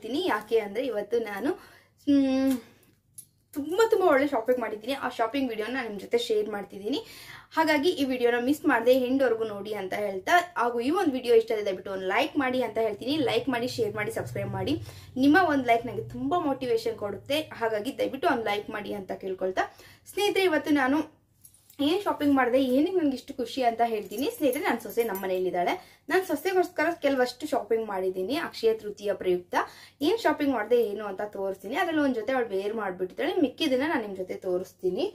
ಹೇಳ್ತೀನಿ. ಯಾಕೆ ಅಂದರೆ ಇವತ್ತು ನಾನು ತುಂಬ ಒಳ್ಳೆ ಶಾಪಿಂಗ್ ಮಾಡಿದ್ದೀನಿ. ಆ ಶಾಪಿಂಗ್ ವಿಡಿಯೋನ ನಿಮ್ಮ ಜೊತೆ ಶೇರ್ ಮಾಡ್ತಿದ್ದೀನಿ. ಹಾಗಾಗಿ ಈ ವಿಡಿಯೋನ ಮಿಸ್ ಮಾಡದೆ ಎಂಡ್ವರೆಗೂ ನೋಡಿ ಅಂತ ಹೇಳ್ತಾ, ಹಾಗೂ ಈ ಒಂದು ವಿಡಿಯೋ ಇಷ್ಟ ಇದೆ ದಯವಿಟ್ಟು ಒಂದು ಲೈಕ್ ಮಾಡಿ ಅಂತ ಹೇಳ್ತೀನಿ. ಲೈಕ್ ಮಾಡಿ, ಶೇರ್ ಮಾಡಿ, ಸಬ್ಸ್ಕ್ರೈಬ್ ಮಾಡಿ. ನಿಮ್ಮ ಒಂದು ಲೈಕ್ ನನಗೆ ತುಂಬ ಮೋಟಿವೇಶನ್ ಕೊಡುತ್ತೆ. ಹಾಗಾಗಿ ದಯವಿಟ್ಟು ಒಂದು ಲೈಕ್ ಮಾಡಿ ಅಂತ ಕೇಳ್ಕೊಳ್ತಾ, ಸ್ನೇಹಿತರೆ ಇವತ್ತು ನಾನು ಏನು ಶಾಪಿಂಗ್ ಮಾಡಿದೆ, ಏನಕ್ಕೆ ನನಗೆ ಇಷ್ಟು ಖುಷಿ ಅಂತ ಹೇಳ್ತೀನಿ. ಸ್ನೇಹಿತರೆ ನನ್ನ ಸೊಸೆ ನಮ್ಮ ಮನೆಯಲ್ಲಿದ್ದಾಳೆ. ನಾನು ಸೊಸೆಗೋಸ್ಕರ ಕೆಲವಷ್ಟು ಶಾಪಿಂಗ್ ಮಾಡಿದ್ದೀನಿ ಅಕ್ಷಯ ತೃತೀಯ ಪ್ರಯುಕ್ತ. ಏನು ಶಾಪಿಂಗ್ ಮಾಡಿದೆ ಏನು ಅಂತ ತೋರಿಸ್ತೀನಿ. ಅದರಲ್ಲಿ ಒಂದು ಜೊತೆ ಅವಳು ವೇರ್ ಮಾಡಿಬಿಟ್ಟಿದ್ದಾಳೆ, ಮಿಕ್ಕಿದನ್ನ ನಾನು ನಿಮ್ಮ ಜೊತೆ ತೋರಿಸ್ತೀನಿ.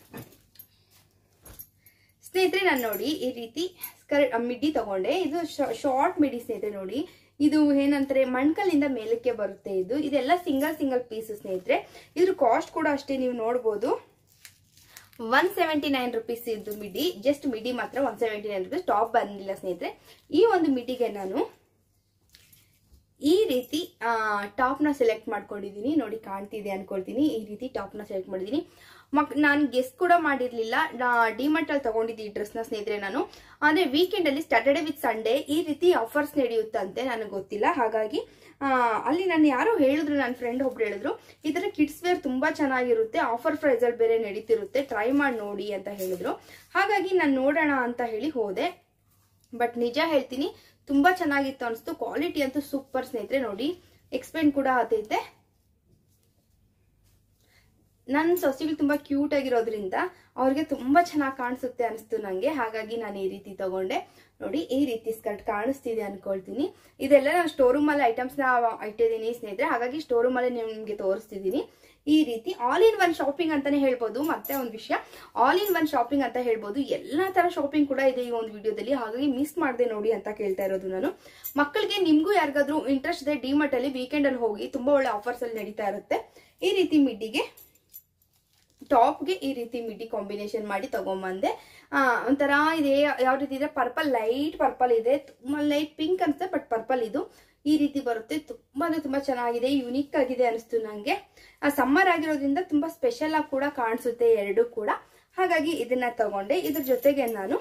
ಸ್ನೇಹಿತರೆ ನಾನು ನೋಡಿ ಈ ರೀತಿ ಮಿಡ್ಡಿ ತಗೊಂಡೆ. ಇದು ಶಾರ್ಟ್ ಮಿಡ್ಡಿ ಸ್ನೇಹಿತರೆ. ನೋಡಿ ಇದು ಏನಂತಾರೆ, ಮಣ್ಕಲ್ಲಿಂದ ಮೇಲಕ್ಕೆ ಬರುತ್ತೆ. ಇದೆಲ್ಲ ಸಿಂಗಲ್ ಪೀಸ್ ಸ್ನೇಹಿತರೆ. ಇದ್ರ ಕಾಸ್ಟ್ ಕೂಡ ಅಷ್ಟೇ, ನೀವು ನೋಡ್ಬೋದು 179 ರುಪೀಸ್ ಇದು ಮಿಡಿ. ಜಸ್ಟ್ ಮಿಡಿ ಮಾತ್ರ 179 ರುಪೀಸ್, ಟಾಪ್ ಬಂದಿಲ್ಲ ಸ್ನೇಹಿತರೆ. ಈ ಒಂದು ಮಿಡಿಗೆ ನಾನು ಈ ರೀತಿ ಟಾಪ್ನ ಸೆಲೆಕ್ಟ್ ಮಾಡ್ಕೊಂಡಿದ್ದೀನಿ. ನೋಡಿ ಕಾಣ್ತಿದೆ ಅನ್ಕೊಳ್ತೀನಿ. ಈ ರೀತಿ ಟಾಪ್ನ ಸೆಲೆಕ್ಟ್ ಮಾಡಿದ್ದೀನಿ. ನಾನು ಗೆಸ್ ಕೂಡ ಮಾಡಿರ್ಲಿಲ್ಲ. ಡಿಮಾರ್ಟ್ ಅಲ್ಲಿ ತಗೊಂಡಿದ್ದೆ ಈ ಡ್ರೆಸ್ನ ಸ್ನೇಹಿತರೆ ನಾನು. ಅಂದ್ರೆ ವೀಕೆಂಡ್ ಅಲ್ಲಿ ಸ್ಯಾಟರ್ಡೆ ವಿತ್ ಸಂಡೇ ಈ ರೀತಿ ಆಫರ್ಸ್ ನಡೆಯುತ್ತಂತೆ, ನನಗೆ ಗೊತ್ತಿಲ್ಲ. ಹಾಗಾಗಿ ಅಲ್ಲಿ ನಾನು ಯಾರೋ ಹೇಳಿದ್ರು, ನನ್ನ ಫ್ರೆಂಡ್ ಒಬ್ರು ಹೇಳಿದ್ರು ಈ ತರ ಕಿಡ್ಸ್ ವೇರ್ ತುಂಬಾ ಚೆನ್ನಾಗಿರುತ್ತೆ, ಆಫರ್ ಪ್ರೈಸ್ ಅಲ್ಲಿ ಬೇರೆ ನಡೀತಿರುತ್ತೆ, ಟ್ರೈ ಮಾಡಿ ನೋಡಿ ಅಂತ ಹೇಳಿದ್ರು. ಹಾಗಾಗಿ ನಾನು ನೋಡೋಣ ಅಂತ ಹೇಳಿ ಹೋದೆ. ಬಟ್ ನಿಜ ಹೇಳ್ತೀನಿ, ತುಂಬಾ ಚೆನ್ನಾಗಿತ್ತು ಅನಿಸ್ತು. ಕ್ವಾಲಿಟಿ ಅಂತೂ ಸೂಪರ್ ಸ್ನೇಹಿತರೆ. ನೋಡಿ ಎಕ್ಸ್ಪೆಂಡ್ ಕೂಡ ಆತೈತೆ. ನನ್ನ ಸೊಸೆಗಳು ತುಂಬಾ ಕ್ಯೂಟ್ ಆಗಿರೋದ್ರಿಂದ ಅವ್ರಿಗೆ ತುಂಬಾ ಚೆನ್ನಾಗಿ ಕಾಣಿಸುತ್ತೆ ಅನಿಸ್ತು ನಂಗೆ. ಹಾಗಾಗಿ ನಾನು ಈ ರೀತಿ ತಗೊಂಡೆ. ನೋಡಿ ಈ ರೀತಿ ಸ್ಕರ್ಟ್ ಕಾಣಿಸ್ತಿದೆ ಅನ್ಕೊಳ್ತೀನಿ. ಇದೆಲ್ಲ ನಾನು ಸ್ಟೋರ್ ರೂಮ್ ಅಲ್ಲಿ ಐಟಮ್ಸ್ ನ ಇಟ್ಟಿದ್ದೀನಿ ಸ್ನೇಹಿತರೆ. ಹಾಗಾಗಿ ಸ್ಟೋರ್ ರೂಮ್ ಅಲ್ಲಿ ನಿಮ್ಗೆ ತೋರಿಸ್ತಿದ್ದೀನಿ. ಈ ರೀತಿ ಆಲ್ ಇನ್ ಒನ್ ಶಾಪಿಂಗ್ ಅಂತಾನೆ ಹೇಳ್ಬೋದು. ಮತ್ತೆ ಒಂದು ವಿಷಯ, ಆಲ್ ಇನ್ ಒನ್ ಶಾಪಿಂಗ್ ಅಂತ ಹೇಳ್ಬೋದು. ಎಲ್ಲಾ ತರ ಶಾಪಿಂಗ್ ಕೂಡ ಇದೆ ಈ ಒಂದು ವಿಡಿಯೋದಲ್ಲಿ. ಹಾಗಾಗಿ ಮಿಸ್ ಮಾಡದೆ ನೋಡಿ ಅಂತ ಕೇಳ್ತಾ ಇರೋದು ನಾನು. ಮಕ್ಕಳಿಗೆ ನಿಮ್ಗೂ ಯಾರಿಗಾದ್ರೂ ಇಂಟ್ರೆಸ್ಟ್ ಇದೆ, ಡಿಮಾರ್ಟ್ ಅಲ್ಲಿ ವೀಕೆಂಡ್ ಅಲ್ಲಿ ಹೋಗಿ, ತುಂಬಾ ಒಳ್ಳೆ ಆಫರ್ಸ್ ಅಲ್ಲಿ ನಡೀತಾ ಇರುತ್ತೆ. ಈ ರೀತಿ ಮಿಡ್ಡಿಗೆ ಟಾಪ್ಗೆ ಈ ರೀತಿ ಮಿಡ್ಡಿ ಕಾಂಬಿನೇಷನ್ ಮಾಡಿ ತಗೊಂಬಂದೆ. ಒಂಥರ ಇದೆ, ಯಾವ ರೀತಿ ಇದೆ, ಪರ್ಪಲ್, ಲೈಟ್ ಪರ್ಪಲ್ ಇದೆ, ತುಂಬಾ ಲೈಟ್ ಪಿಂಕ್ ಅನ್ಸುತ್ತೆ, ಬಟ್ ಪರ್ಪಲ್ ಇದು ಈ ರೀತಿ ಬರುತ್ತೆ. ತುಂಬಾ ಚೆನ್ನಾಗಿದೆ, ಯುನಿಕ್ ಆಗಿದೆ ಅನಿಸ್ತು ನಂಗೆ. ಸಮ್ಮರ್ ಆಗಿರೋದ್ರಿಂದ ತುಂಬಾ ಸ್ಪೆಷಲ್ ಆಗಿ ಕೂಡ ಕಾಣಿಸುತ್ತೆ ಎರಡು ಕೂಡ. ಹಾಗಾಗಿ ಇದನ್ನ ತಗೊಂಡೆ. ಇದ್ರ ಜೊತೆಗೆ ನಾನು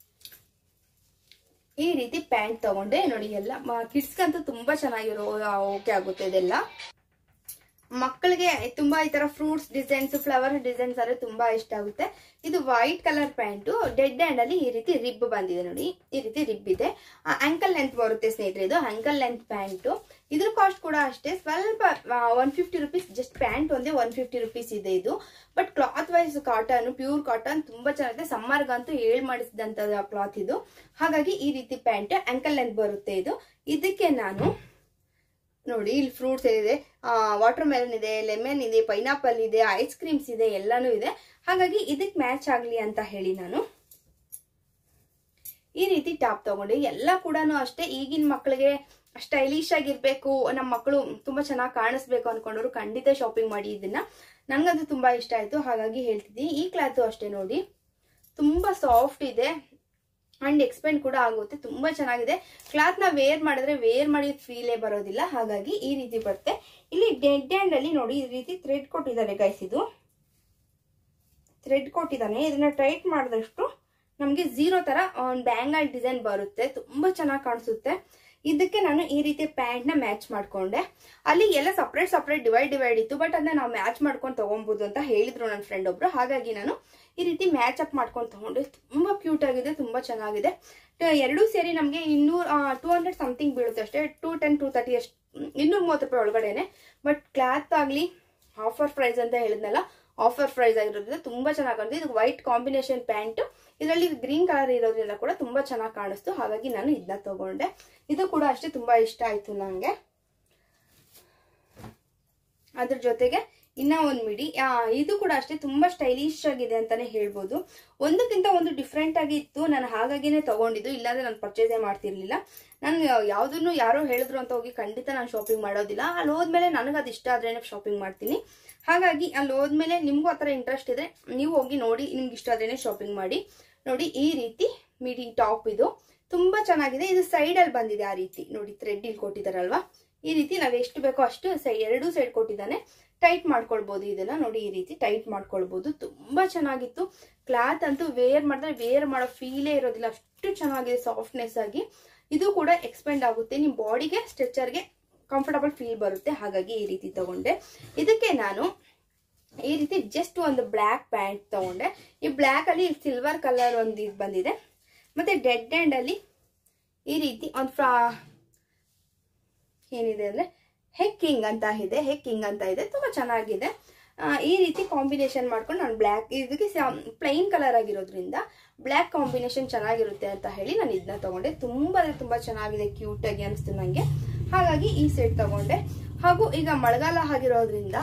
ಈ ರೀತಿ ಪ್ಯಾಂಟ್ ತಗೊಂಡೆ. ನೋಡಿ ಎಲ್ಲ ಕಿಡ್ಸ್ಗಂತೂ ತುಂಬಾ ಚೆನ್ನಾಗಿರೋ ಓಕೆ ಆಗುತ್ತೆ. ಇದೆಲ್ಲ ಮಕ್ಕಳಿಗೆ ತುಂಬಾ ಈ ತರ ಫ್ರೂಟ್ಸ್ ಡಿಸೈನ್ಸ್, ಫ್ಲವರ್ ಡಿಸೈನ್ಸ್ ಅಂದ್ರೆ ತುಂಬಾ ಇಷ್ಟ ಆಗುತ್ತೆ. ಇದು white colour pant, dead hand ಅಲ್ಲಿ ಈ ರೀತಿ ರಿಬ್ ಬಂದಿದೆ. ನೋಡಿ ಈ ರೀತಿ ರಿಬ್ ಇದೆ. ಆಂಕಲ್ ಲೆಂತ್ ಬರುತ್ತೆ ಸ್ನೇಹಿತರೆ. ಇದು ಆಂಕಲ್ ಲೆಂತ್ ಪ್ಯಾಂಟು. ಇದ್ರ ಕಾಸ್ಟ್ ಕೂಡ ಅಷ್ಟೇ, ಸ್ವಲ್ಪ 150 ರುಪೀಸ್. ಜಸ್ಟ್ ಪ್ಯಾಂಟ್ ಒಂದೇ 150 ರುಪೀಸ್ ಇದೆ ಇದು. But cloth wise cotton, pure cotton, ತುಂಬಾ ಚೆನ್ನಾಗಿದೆ. ಸಮ್ಮರ್ಗಂತೂ ಮಾಡಿಸಿದಂತ ಕ್ಲಾತ್ ಇದು. ಹಾಗಾಗಿ ಈ ರೀತಿ ಪ್ಯಾಂಟ್ ಆಂಕಲ್ ಲೆಂತ್ ಬರುತ್ತೆ ಇದು. ಇದಕ್ಕೆ ನಾನು ನೋಡಿ ಇಲ್ಲಿ ಫ್ರೂಟ್ಸ್ ಇದೆ, ವಾಟರ್ ಮೆಲನ್ ಇದೆ, ಲೆಮನ್ ಇದೆ, ಪೈನಾಪಲ್ ಇದೆ, ಐಸ್ ಕ್ರೀಮ್ಸ್ ಇದೆ, ಎಲ್ಲಾನು ಇದೆ. ಹಾಗಾಗಿ ಇದಕ್ಕೆ ಮ್ಯಾಚ್ ಆಗ್ಲಿ ಅಂತ ಹೇಳಿ ನಾನು ಈ ರೀತಿ ಟಾಪ್ ತಗೊಂಡೆ. ಎಲ್ಲ ಕೂಡ ಅಷ್ಟೇ, ಈಗಿನ ಮಕ್ಕಳಿಗೆ ಸ್ಟೈಲಿಶ್ ಆಗಿರ್ಬೇಕು, ನಮ್ಮ ಮಕ್ಕಳು ತುಂಬಾ ಚೆನ್ನಾಗಿ ಕಾಣಿಸ್ಬೇಕು ಅನ್ಕೊಂಡವ್ರು ಖಂಡಿತ ಶಾಪಿಂಗ್ ಮಾಡಿ ಇದನ್ನ. ನನ್ಗಂತೂ ತುಂಬಾ ಇಷ್ಟ ಆಯ್ತು, ಹಾಗಾಗಿ ಹೇಳ್ತಿದ್ದೀನಿ. ಈ ಕ್ಲಾತ್ ಅಷ್ಟೇ ನೋಡಿ, ತುಂಬಾ ಸಾಫ್ಟ್ ಇದೆ ಅಂಡ್ ಎಕ್ಸ್ಪೆಂಡ್ ಕೂಡ ಆಗುತ್ತೆ. ತುಂಬಾ ಚೆನ್ನಾಗಿದೆ. ಕ್ಲಾತ್ ನ ವೇರ್ ಮಾಡಿದ ಫೀಲೇ ಬರೋದಿಲ್ಲ. ಹಾಗಾಗಿ ಈ ರೀತಿ ಬರುತ್ತೆ. ಇಲ್ಲಿ ಡೆಡ್ ಹ್ಯಾಂಡ್ ಅಲ್ಲಿ ನೋಡಿ ಈ ರೀತಿ ಥ್ರೆಡ್ ಕೊಟ್ಟಿದ್ದಾರೆ ಗೈಸ್. ಇದು ಥ್ರೆಡ್ ಕೊಟ್ಟಿದ್ದಾನೆ. ಇದನ್ನ ಟೈಟ್ ಮಾಡಿದಷ್ಟು ನಮ್ಗೆ ಝೀರೋ ತರ ಒಂದು ಬ್ಯಾಂಗಲ್ ಡಿಸೈನ್ ಬರುತ್ತೆ. ತುಂಬಾ ಚೆನ್ನಾಗಿ ಕಾಣಿಸುತ್ತೆ. ಇದಕ್ಕೆ ನಾನು ಈ ರೀತಿ ಪ್ಯಾಂಟ್ ನ ಮ್ಯಾಚ್ ಮಾಡ್ಕೊಂಡೆ. ಅಲ್ಲಿ ಎಲ್ಲ ಸಪ್ರೇಟ್ ಡಿವೈಡ್ ಇತ್ತು. ಬಟ್ ಅದನ್ನ ನಾವು ಮ್ಯಾಚ್ ಮಾಡ್ಕೊಂಡು ತಗೊಬಹುದು ಅಂತ ಹೇಳಿದ್ರು ನನ್ನ ಫ್ರೆಂಡ್ ಒಬ್ರು. ಹಾಗಾಗಿ ನಾನು ಈ ರೀತಿ ಮ್ಯಾಚ್ ಅಪ್ ಮಾಡ್ಕೊಂಡು ತಗೊಂಡೆ. ತುಂಬಾ ಕ್ಯೂಟ್ ಆಗಿದೆ, ತುಂಬಾ ಚೆನ್ನಾಗಿದೆ. ಎರಡೂ ಸೇರಿ ನಮ್ಗೆ 200 ಸಮಥಿಂಗ್ ಬೀಳುತ್ತೆ ಅಷ್ಟೇ. 210 230 ಅಷ್ಟು, 230 ರೂಪಾಯಿ ಒಳಗಡೆನೆ. ಬಟ್ ಕ್ಲಾತ್ ಆಗ್ಲಿ ಆಫರ್ ಪ್ರೈಸ್ ಅಂತ ಹೇಳಿದ್ನಲ್ಲ, ಆಫರ್ ಪ್ರೈಸ್ ಆಗಿರೋದ್ರಿಂದ ತುಂಬಾ ಚೆನ್ನಾಗಿ ಕಾಣಿಸ್ತು. ಇದು ವೈಟ್ ಕಾಂಬಿನೇಷನ್ ಪ್ಯಾಂಟ್, ಇದರಲ್ಲಿ ಗ್ರೀನ್ ಕಲರ್ ಇರೋದ್ರಿಂದ ಕೂಡ ತುಂಬಾ ಚೆನ್ನಾಗಿ ಕಾಣಿಸ್ತು. ಹಾಗಾಗಿ ನಾನು ಇದನ್ನ ತಗೊಂಡೆ. ಇದು ಕೂಡ ಅಷ್ಟೇ ತುಂಬಾ ಇಷ್ಟ ಆಯ್ತು ನಂಗೆ. ಅದ್ರ ಜೊತೆಗೆ ಇನ್ನ ಒಂದು ಮಿಡಿ, ಇದು ಕೂಡ ಅಷ್ಟೇ ತುಂಬಾ ಸ್ಟೈಲಿಶ್ ಆಗಿದೆ ಅಂತಾನೆ ಹೇಳ್ಬೋದು. ಒಂದಕ್ಕಿಂತ ಒಂದು ಡಿಫ್ರೆಂಟ್ ಆಗಿ ಇತ್ತು. ನಾನು ಹಾಗಾಗಿನೇ ತಗೊಂಡಿದ್ದು, ಇಲ್ಲಾಂದ್ರೆ ನಾನು ಪರ್ಚೇಸೇ ಮಾಡ್ತಿರ್ಲಿಲ್ಲ. ನಾನು ಯಾವ್ದನ್ನು ಯಾರೋ ಹೇಳಿದ್ರು ಅಂತ ಹೋಗಿ ಖಂಡಿತ ನಾನು ಶಾಪಿಂಗ್ ಮಾಡೋದಿಲ್ಲ. ಅಲ್ಲಿ ಹೋದ್ಮೇಲೆ ನನಗೆ ಅದು ಇಷ್ಟ ಆದ್ರೇನೆ ಶಾಪಿಂಗ್ ಮಾಡ್ತೀನಿ. ಹಾಗಾಗಿ ಅಲ್ಲಿ ಹೋದ್ಮೇಲೆ ನಿಮ್ಗೂ ಆತರ ಇಂಟ್ರೆಸ್ಟ್ ಇದೆ, ನೀವು ಹೋಗಿ ನೋಡಿ, ನಿಮ್ಗೆ ಇಷ್ಟ ಆದ್ರೇನೆ ಶಾಪಿಂಗ್ ಮಾಡಿ. ನೋಡಿ ಈ ರೀತಿ ಮಿಡಿ ಟಾಪ್ ಇದು ತುಂಬಾ ಚೆನ್ನಾಗಿದೆ. ಇದು ಸೈಡ್ ಅಲ್ಲಿ ಬಂದಿದೆ ಆ ರೀತಿ ನೋಡಿ, ಥ್ರೆಡ್ ಇಲ್ಲಿ ಕೊಟ್ಟಿದಾರಲ್ವಾ, ಈ ರೀತಿ ನಾವ್ ಎಷ್ಟು ಬೇಕೋ ಅಷ್ಟು ಎರಡೂ ಸೈಡ್ ಕೊಟ್ಟಿದ್ದಾನೆ. ಟೈಟ್ ಮಾಡ್ಕೊಳ್ಬಹುದು. ಇದನ್ನ ನೋಡಿ ಈ ರೀತಿ ಟೈಟ್ ಮಾಡ್ಕೊಳ್ಬಹುದು. ತುಂಬಾ ಚೆನ್ನಾಗಿತ್ತು. ಕ್ಲಾತ್ ಅಂತೂ ವೇರ್ ಮಾಡಿದ್ರೆ ವೇರ್ ಮಾಡೋ ಫೀಲೇ ಇರೋದಿಲ್ಲ, ಅಷ್ಟು ಚೆನ್ನಾಗಿದೆ ಸಾಫ್ಟ್ನೆಸ್ ಆಗಿ. ಇದು ಕೂಡ ಎಕ್ಸ್ಪೆಂಡ್ ಆಗುತ್ತೆ, ನಿಮ್ ಬಾಡಿಗೆ ಸ್ಟ್ರೆಚರ್ಗೆ ಕಂಫರ್ಟಬಲ್ ಫೀಲ್ ಬರುತ್ತೆ. ಹಾಗಾಗಿ ಈ ರೀತಿ ತಗೊಂಡೆ. ಇದಕ್ಕೆ ನಾನು ಈ ರೀತಿ ಜಸ್ಟ್ ಒಂದು ಬ್ಲ್ಯಾಕ್ ಪ್ಯಾಂಟ್ ತಗೊಂಡೆ. ಈ ಬ್ಲ್ಯಾಕ್ ಅಲ್ಲಿ ಸಿಲ್ವರ್ ಕಲರ್ ಒಂದು ಇದು ಬಂದಿದೆ. ಮತ್ತೆ ಡೆಡ್ ಎಂಡ್ ಅಲ್ಲಿ ಈ ರೀತಿ ಒಂದು ಏನಿದೆ ಅಂದ್ರೆ ಹೆಕ್ಕಿಂಗ್ ಅಂತ ಇದೆ. ತುಂಬಾ ಚೆನ್ನಾಗಿದೆ. ಈ ರೀತಿ ಕಾಂಬಿನೇಷನ್ ಮಾಡ್ಕೊಂಡು ನಾನು ಬ್ಲ್ಯಾಕ್, ಇದಕ್ಕೆ ಪ್ಲೈನ್ ಕಲರ್ ಆಗಿರೋದ್ರಿಂದ ಬ್ಲ್ಯಾಕ್ ಕಾಂಬಿನೇಷನ್ ಚೆನ್ನಾಗಿರುತ್ತೆ ಅಂತ ಹೇಳಿ ನಾನು ಇದನ್ನ ತಗೊಂಡೆ. ತುಂಬಾ ಚೆನ್ನಾಗಿದೆ, ಕ್ಯೂಟ್ ಆಗಿ ಅನಿಸ್ತು ನನಗೆ. ಹಾಗಾಗಿ ಈ ಸೆಟ್ ತಗೊಂಡೆ. ಹಾಗೂ ಈಗ ಮಳೆಗಾಲ ಆಗಿರೋದ್ರಿಂದ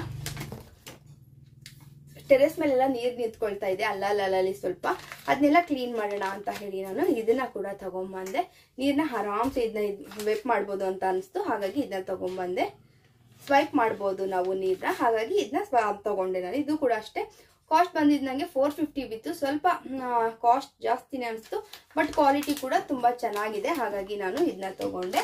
ಟೆರೆಸ್ ಮೇಲೆಲ್ಲ ನೀರು ನಿಂತ್ಕೊಳ್ತಾ ಇದೆ, ಅಲ್ಲಲ್ಲಿ ಸ್ವಲ್ಪ, ಅದನ್ನೆಲ್ಲ ಕ್ಲೀನ್ ಮಾಡೋಣ ಅಂತ ಹೇಳಿ ನಾನು ಇದನ್ನ ಕೂಡ ತಗೊಂಡ್ಬಂದೆ. ನೀರನ್ನ ಆರಾಮ್ಸೆ ಇದನ್ನ ವೆಪ್ ಮಾಡ್ಬೋದು ಅಂತ ಅನಿಸ್ತು. ಹಾಗಾಗಿ ಇದನ್ನ ತಗೊಂಡ್ಬಂದೆ. ಸ್ವೈಪ್ ಮಾಡ್ಬೋದು ನಾವು ನೀರನ್ನ. ಹಾಗಾಗಿ ಇದನ್ನ ತಗೊಂಡೆ ನಾನು. ಇದು ಕೂಡ ಅಷ್ಟೇ, ಕಾಸ್ಟ್ ಬಂದಿದ್ದು ನನಗೆ 450 ಬಿತ್ತು. ಸ್ವಲ್ಪ ಕಾಸ್ಟ್ ಜಾಸ್ತಿನೇ ಅನಿಸ್ತು, ಬಟ್ ಕ್ವಾಲಿಟಿ ಕೂಡ ತುಂಬಾ ಚೆನ್ನಾಗಿದೆ. ಹಾಗಾಗಿ ನಾನು ಇದನ್ನ ತಗೊಂಡೆ.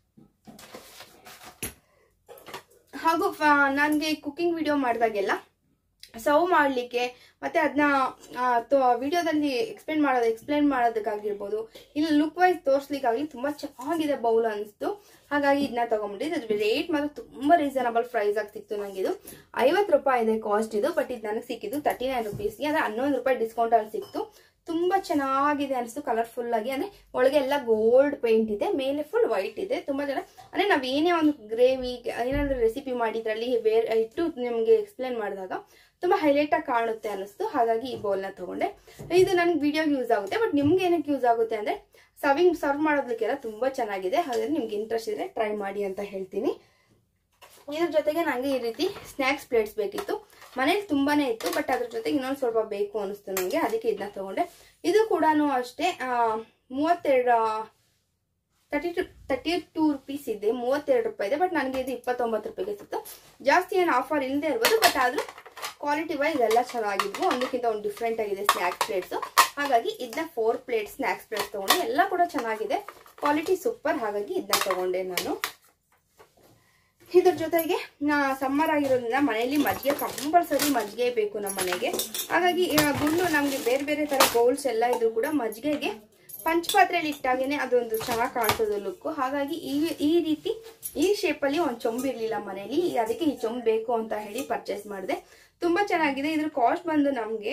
ಹಾಗೂ ನನಗೆ ಕುಕಿಂಗ್ ವಿಡಿಯೋ ಮಾಡಿದಾಗೆಲ್ಲ ಸರ್ವ್ ಮಾಡಲಿಕ್ಕೆ ಮತ್ತೆ ಅದನ್ನ ವಿಡಿಯೋದಲ್ಲಿ ಎಕ್ಸ್ಪ್ಲೇನ್ ಮಾಡೋದಕ್ಕಾಗಿರ್ಬೋದು, ಇಲ್ಲ ಲುಕ್ ವೈಸ್ ತೋರಿಸ್ಲಿಕ್ಕಾಗಲಿ ತುಂಬಾ ಚೆನ್ನಾಗಿದೆ ಬೌಲ್ ಅನಿಸ್ತು. ಹಾಗಾಗಿ ಇದನ್ನ ತಗೊಂಡ್ಬಿಟ್ಟಿದ್ದು. ಅದು ರೇಟ್ ಮಾತ್ರ ತುಂಬಾ ರೀಸನಬಲ್ ಪ್ರೈಸ್ ಆಗಿ ಸಿಕ್ತು ನನಗೆ. ಇದು 50 ರೂಪಾಯಿ ಇದೆ ಕಾಸ್ಟ್ ಇದು, ಬಟ್ ಇದು ನನಗೆ ಸಿಕ್ಕಿದ್ದು 39 ರುಪೀಸ್ಗೆ. ಅಂದ್ರೆ 11 ರೂಪಾಯಿ ಡಿಸ್ಕೌಂಟ್ ಅಲ್ಲಿ ಸಿಕ್ತು. ತುಂಬಾ ಚೆನ್ನಾಗಿದೆ ಅನಿಸ್ತು, ಕಲರ್ಫುಲ್ ಆಗಿ. ಅಂದ್ರೆ ಒಳಗೆ ಎಲ್ಲ ಗೋಲ್ಡ್ ಪೇಂಟ್ ಇದೆ, ಮೇಲೆ ಫುಲ್ ವೈಟ್ ಇದೆ. ತುಂಬಾ ಜನ ಅಂದ್ರೆ ನಾವ್ ಏನೇ ಒಂದು ಗ್ರೇವಿ ಏನಾದ್ರು ರೆಸಿಪಿ ಮಾಡಿದ್ರಲ್ಲಿ ಇಟ್ಟು ನಿಮ್ಗೆ ಎಕ್ಸ್ಪ್ಲೇನ್ ಮಾಡಿದಾಗ ತುಂಬಾ ಹೈಲೈಟ್ ಆಗಿ ಕಾಣುತ್ತೆ ಅನಿಸ್ತು. ಹಾಗಾಗಿ ಈ ಬೌಲ್ ನ ತಗೊಂಡೆ. ಇದು ನನಗೆ ವಿಡಿಯೋಗೆ ಯೂಸ್ ಆಗುತ್ತೆ, ಬಟ್ ನಿಮ್ಗೆ ಏನಕ್ಕೆ ಯೂಸ್ ಆಗುತ್ತೆ ಅಂದ್ರೆ ಸರ್ವ್ ಮಾಡೋದಕ್ಕೆಲ್ಲ ತುಂಬಾ ಚೆನ್ನಾಗಿದೆ. ಹಾಗಾಗಿ ನಿಮ್ಗೆ ಇಂಟ್ರೆಸ್ಟ್ ಇದ್ರೆ ಟ್ರೈ ಮಾಡಿ ಅಂತ ಹೇಳ್ತೀನಿ. ಇದ್ರ ಜೊತೆಗೆ ನಂಗೆ ಈ ರೀತಿ ಸ್ನಾಕ್ಸ್ ಪ್ಲೇಟ್ಸ್ ಬೇಕಿತ್ತು. ಮನೇಲಿ ತುಂಬಾನೇ ಇತ್ತು, ಬಟ್ ಅದ್ರ ಜೊತೆಗೆ ಇನ್ನೊಂದು ಸ್ವಲ್ಪ ಬೇಕು ಅನಿಸ್ತು ನನಗೆ. ಅದಕ್ಕೆ ಇದನ್ನ ತಗೊಂಡೆ. ಇದು ಕೂಡ ಅಷ್ಟೇ 32 ರುಪೀಸ್ ಇದೆ, 32 ರೂಪಾಯಿ ಇದೆ. ಬಟ್ ನನಗೆ ಇದು 29 ರೂಪಾಯಿಗೆ ಸಿಕ್ತು. ಜಾಸ್ತಿ ಏನು ಆಫರ್ ಇಲ್ಲದೆ ಇರ್ಬೋದು, ಬಟ್ ಆದ್ರೂ ಕ್ವಾಲಿಟಿ ವೈಸ್ ಎಲ್ಲ ಚೆನ್ನಾಗಿದ್ವು. ಒಂದಕ್ಕಿಂತ ಒಂದು ಡಿಫ್ರೆಂಟ್ ಆಗಿದೆ ಸ್ನ್ಯಾಕ್ಸ್ ಪ್ಲೇಟ್ಸ್. ಹಾಗಾಗಿ ಇದನ್ನ 4 ಪ್ಲೇಟ್ ಸ್ನ್ಯಾಕ್ಸ್ ಪ್ಲೇಟ್ಸ್ ತಗೊಂಡೆ. ಎಲ್ಲ ಕೂಡ ಚೆನ್ನಾಗಿದೆ, ಕ್ವಾಲಿಟಿ ಸೂಪರ್. ಹಾಗಾಗಿ ಇದನ್ನ ತಗೊಂಡೆ ನಾನು. ಇದ್ರ ಜೊತೆಗೆ ಸಮ್ಮರ್ ಆಗಿರೋದ್ರಿಂದ ಮನೆಯಲ್ಲಿ ಮಜ್ಜಿಗೆ ಕಂಪಲ್ಸರಿ ಮಜ್ಜಿಗೆ ಬೇಕು ನಮ್ಮ ಮನೆಗೆ. ಹಾಗಾಗಿ ಗುಂಡು ನಮ್ಗೆ ಬೇರೆ ಬೇರೆ ತರ ಬೌಲ್ಸ್ ಎಲ್ಲ ಇದ್ರು ಕೂಡ ಮಜ್ಜಿಗೆಗೆ ಪಂಚಪಾತ್ರೆಯಲ್ಲಿ ಇಟ್ಟಾಗೇನೆ ಅದೊಂದು ಚೆನ್ನಾಗಿ ಕಾಣಿಸೋದು ಲುಕ್. ಹಾಗಾಗಿ ಈ ರೀತಿ ಈ ಶೇಪ್ ಅಲ್ಲಿ ಒಂದು ಚೊಂಬು ಇರ್ಲಿಲ್ಲ ಮನೆಯಲ್ಲಿ, ಅದಕ್ಕೆ ಈ ಚೊಂಬು ಬೇಕು ಅಂತ ಹೇಳಿ ಪರ್ಚೇಸ್ ಮಾಡಿದೆ. ತುಂಬಾ ಚೆನ್ನಾಗಿದೆ. ಇದ್ರ ಕಾಸ್ಟ್ ಬಂದು ನಮ್ಗೆ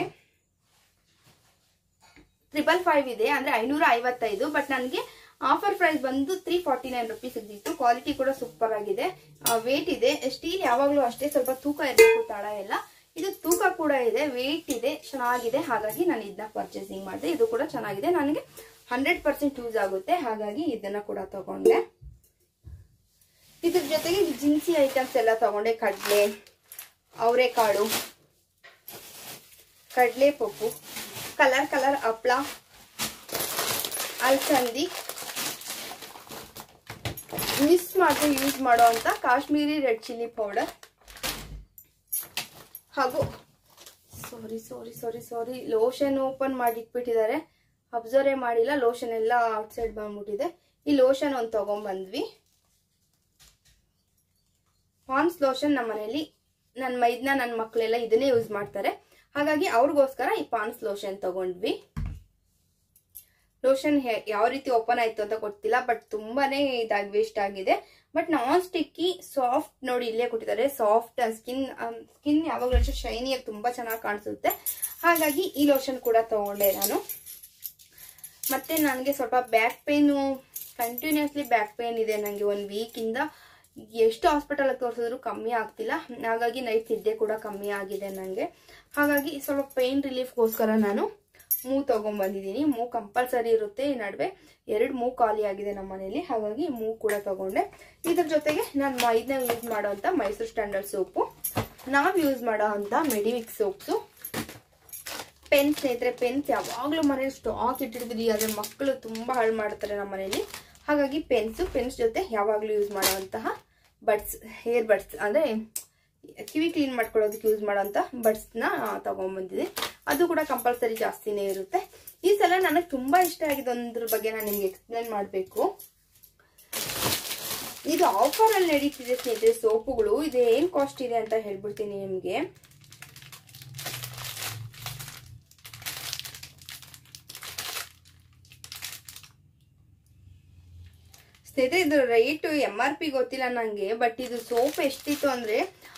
555 ಇದೆ, ಅಂದ್ರೆ 555. ಬಟ್ ನನಗೆ ಆಫರ್ ಪ್ರೈಸ್ ಬಂದು 349 ರುಪೀಸ್ ಸಿಗ್ತಿತ್ತು. ಕ್ವಾಲಿಟಿ ಕೂಡ ಸೂಪರ್ ಆಗಿದೆ, ವೇಟ್ ಇದೆ. ಸ್ಟೀಲ್ ಯಾವಾಗ್ಲೂ ಅಷ್ಟೇ, ಸ್ವಲ್ಪ ತೂಕ ಇರಬೇಕು, ತಳ ಎಲ್ಲ. ಇದು ತೂಕ ಕೂಡ ಇದೆ, ವೇಟ್ ಇದೆ, ಚೆನ್ನಾಗಿದೆ. ಹಾಗಾಗಿ ನಾನು ಇದನ್ನ ಪರ್ಚೇಸಿಂಗ್ ಮಾಡಿದೆ. ಇದು ಕೂಡ ಚೆನ್ನಾಗಿದೆ, ನನಗೆ 100% ಯೂಸ್ ಆಗುತ್ತೆ. ಹಾಗಾಗಿ ಇದನ್ನ ಕೂಡ ತಗೊಂಡೆ. ಇದ್ರ ಜೊತೆಗೆ ಜಿನ್ಸಿ ಐಟಮ್ಸ್ ಎಲ್ಲ ತಗೊಂಡೆ. ಕಡಲೆ, ಅವರೆಕಾಳು, ಕಡಲೆ ಪಪ್ಪು, ಕಲರ್ ಹಪ್ಪಳ, ಅಲಸಂದಿ, ಮಿಸ್ ಮಾಡದೆ ಯೂಸ್ ಮಾಡೋ ಅಂತ ಕಾಶ್ಮೀರಿ ರೆಡ್ ಚಿಲ್ಲಿ ಪೌಡರ್, ಹಾಗೂ ಸಾರಿ ಲೋಷನ್ ಓಪನ್ ಮಾಡಿ ಇಟ್ಬಿಟ್ಟಿದ್ದಾರೆ, ಅಬ್ಸರ್ವ್ ಮಾಡಿಲ್ಲ. ಲೋಷನ್ ಎಲ್ಲ ಔಟ್ ಸೈಡ್ ಬಂದ್ಬಿಟ್ಟಿದೆ. ಈ ಲೋಷನ್ ಒಂದು ತಗೊಂಡ್ಬಂದ್ವಿ. ಪಾನ್ಸ್ ಲೋಷನ್ ನಮ್ಮ ಮನೇಲಿ ನನ್ನ ಮೈದ್ನ ನನ್ನ ಮಕ್ಕಳೆಲ್ಲ ಇದನ್ನೇ ಯೂಸ್ ಮಾಡ್ತಾರೆ. ಹಾಗಾಗಿ ಅವ್ರಿಗೋಸ್ಕರ ಈ ಪಾನ್ಸ್ ಲೋಷನ್ ತಗೊಂಡ್ವಿ. ಲೋಷನ್ ಯಾವ ರೀತಿ ಓಪನ್ ಆಯ್ತು ಅಂತ ಗೊತ್ತಿಲ್ಲ, ಬಟ್ ತುಂಬಾನೇ ಇದಾಗಿ ವೇಸ್ಟ್ ಆಗಿದೆ. ಬಟ್ ನಾನ್ ಸ್ಟಿಕ್ಕಿ ಸಾಫ್ಟ್ ನೋಡಿ ಇಲ್ಲೇ ಕೊಟ್ಟಿದ್ದಾರೆ. ಸಾಫ್ಟ್ ಸ್ಕಿನ್ ಯಾವಾಗಲೂ ಅಷ್ಟೇ ಶೈನಿಯಾಗಿ ತುಂಬಾ ಚೆನ್ನಾಗಿ ಕಾಣಿಸುತ್ತೆ. ಹಾಗಾಗಿ ಈ ಲೋಷನ್ ಕೂಡ ತಗೊಂಡೆ ನಾನು. ಮತ್ತೆ ನನಗೆ ಸ್ವಲ್ಪ back pain, continuously back pain ಇದೆ ನನಗೆ 1 ವೀಕ್ ಇಂದ. ಎಷ್ಟು ಹಾಸ್ಪಿಟಲ್ ತೋರಿಸಿದ್ರು ಕಮ್ಮಿ ಆಗ್ತಿಲ್ಲ. ಹಾಗಾಗಿ ನೈಟ್ ನಿದ್ದೆ ಕೂಡ ಕಮ್ಮಿ ಆಗಿದೆ ನನಗೆ. ಹಾಗಾಗಿ ಸ್ವಲ್ಪ ಪೇನ್ ರಿಲೀಫ್ಗೋಸ್ಕರ ನಾನು ಮೂವ್ ತಗೊಂಡ್ಬಂದಿದ್ದೀನಿ. ಮೂವ್ ಕಂಪಲ್ಸರಿ ಇರುತ್ತೆ. ಈ ನಡುವೆ 2 ಮೂವ್ ಖಾಲಿ ಆಗಿದೆ ನಮ್ಮ ಮನೇಲಿ. ಹಾಗಾಗಿ ಮೂವ್ ಕೂಡ ತಗೊಂಡೆ. ಇದ್ರ ಜೊತೆಗೆ ನಾನು ಇದನ್ನ ಯೂಸ್ ಮಾಡೋ ಅಂತ ಮೈಸೂರು ಸ್ಟ್ಯಾಂಡರ್ಡ್ ಸೋಪು, ನಾವು ಯೂಸ್ ಮಾಡೋ ಅಂತ ಮೆಡಿವಿಕ್ ಸೋಪ್ಸು, ಪೆನ್. ಸ್ನೇಹಿತರೆ, ಪೆನ್ಸ್ ಯಾವಾಗ್ಲೂ ಮನೇಲಿ ಸ್ಟಾಕ್ ಇಟ್ಟಿರ್ತೀವಿ, ಆದ್ರೆ ಮಕ್ಕಳು ತುಂಬಾ ಹಾಳು ಮಾಡ್ತಾರೆ ನಮ್ಮ ಮನೇಲಿ. ಹಾಗಾಗಿ ಪೆನ್ಸ್ ಜೊತೆ ಯಾವಾಗ್ಲೂ ಯೂಸ್ ಮಾಡುವಂತಹ ಬಡ್ಸ್, ಹೇರ್ ಬಡ್ಸ್, ಅಂದ್ರೆ ಕಿವಿ ಕ್ಲೀನ್ ಮಾಡ್ಕೊಳ್ಳೋದಕ್ಕೆ ಯೂಸ್ ಮಾಡೋಂಥ ಬಡ್ಸ್ನ ತಗೊಂಡ್ಬಂದಿದೆ. ಅದು ಕೂಡ ಕಂಪಲ್ಸರಿ ಜಾಸ್ತಿನೇ ಇರುತ್ತೆ. ಈ ಸಲ ನನಗೆ ತುಂಬಾ ಇಷ್ಟ ಆಗಿದ್ದೊಂದ್ರ ಬಗ್ಗೆ ನಾನು ನಿಮ್ಗೆ ಎಕ್ಸ್ಪ್ಲೇನ್ ಮಾಡಬೇಕು. ಇದು ಆಫರ್ ಅಲ್ಲಿ ನಡೀತಿದೆ ಸ್ನೇಹಿತರೆ ಸೋಪುಗಳು. ಇದು ಏನ್ ಕಾಸ್ಟ್ ಇದೆ ಅಂತ ಹೇಳ್ಬಿಡ್ತೀನಿ ನಿಮ್ಗೆ. ಸ್ನೇಹಿತರೆ ಇದು ರೇಟ್ MRP ಗೊತ್ತಿಲ್ಲ ನಂಗೆ, ಬಟ್ ಇದು ಸೋಪ್ ಎಷ್ಟಿತ್ತು ಅಂದ್ರೆ